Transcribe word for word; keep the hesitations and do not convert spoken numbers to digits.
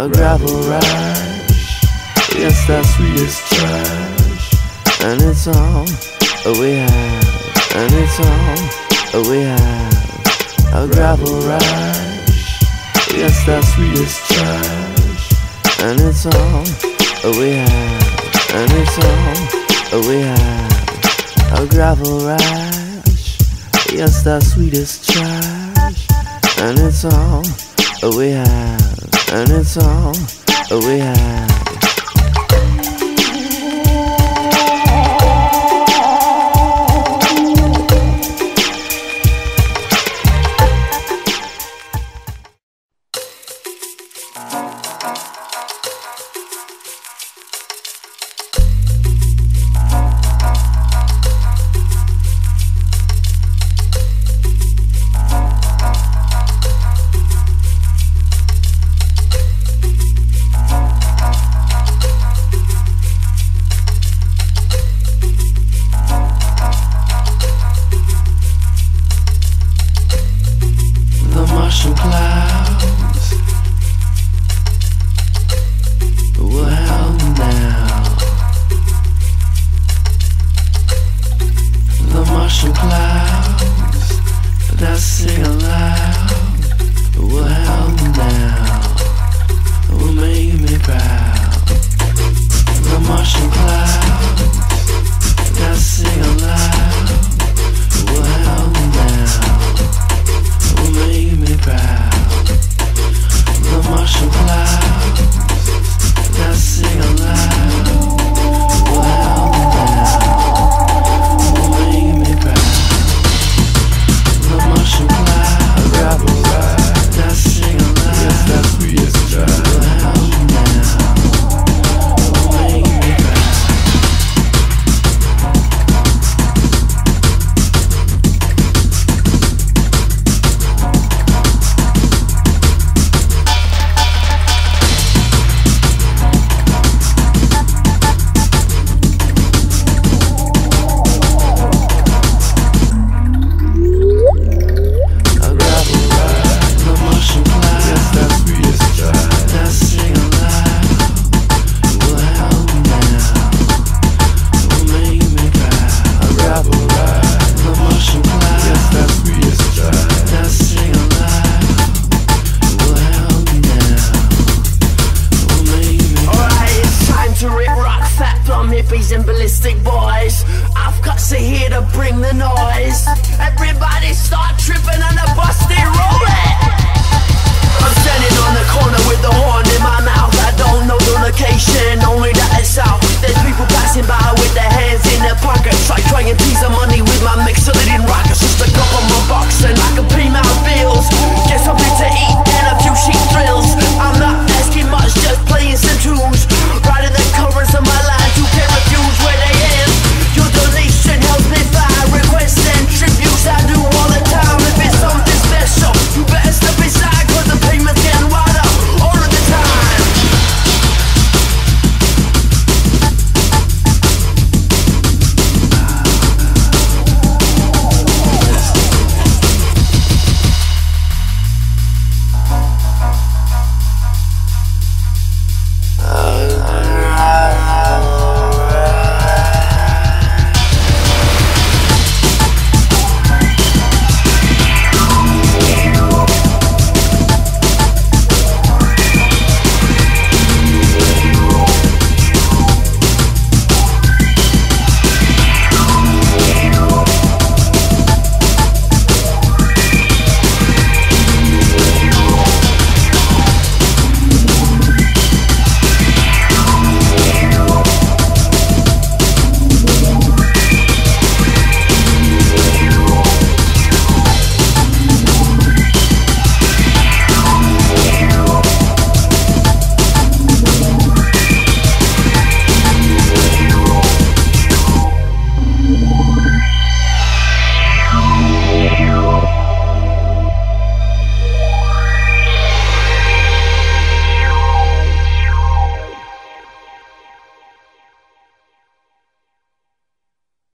A gravel rush, yes, that sweetest trash. And it's all we have, and it's all we have. A gravel rush, yes, that sweetest trash. And it's all we have, and it's all we have. A gravel rush, yes, that sweetest trash. And it's all we have, and it's all we have. Martian clouds well now. The Martian clouds that sing aloud well now will make me proud. The Martian clouds that sing aloud well now will make me proud. The Martian clouds that sing aloud well now will make me proud. The Martian clouds that sing aloud, yes, that sweetest child, well now will make me proud. Hippies and ballistic boys, I've got to here to bring the noise. Everybody start tripping on the busty road.